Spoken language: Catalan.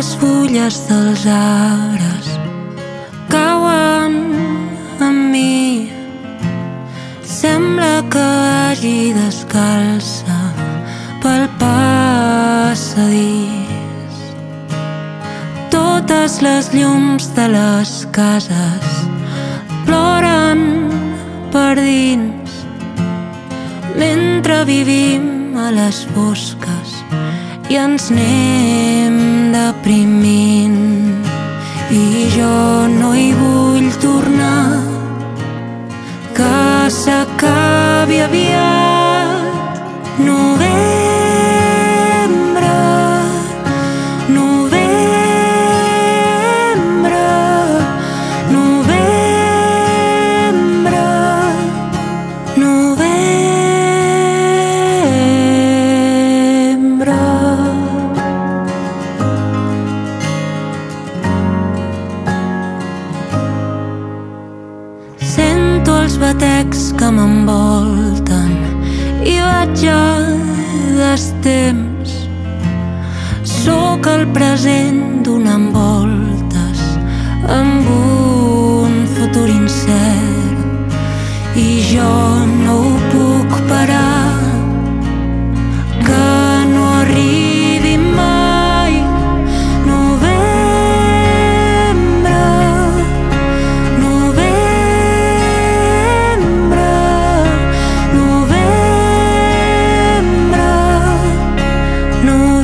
les fulles dels arbres cauen amb mi. Sembla que vagi descalça pel passadís. Totes les llums de les cases ploren per dins, mentre vivim a les fosques i ens anem deprimint. I jo no hi vull tornar, que s'acabi aviat. Novembre, novembre, novembre, novembre. Sento els batecs que m'envolten i vaig a destemps. Sóc el present donant voltes amb un futur incert i jo no ho puc parar, que no arribi mai. Novembre, novembre, novembre, novembre.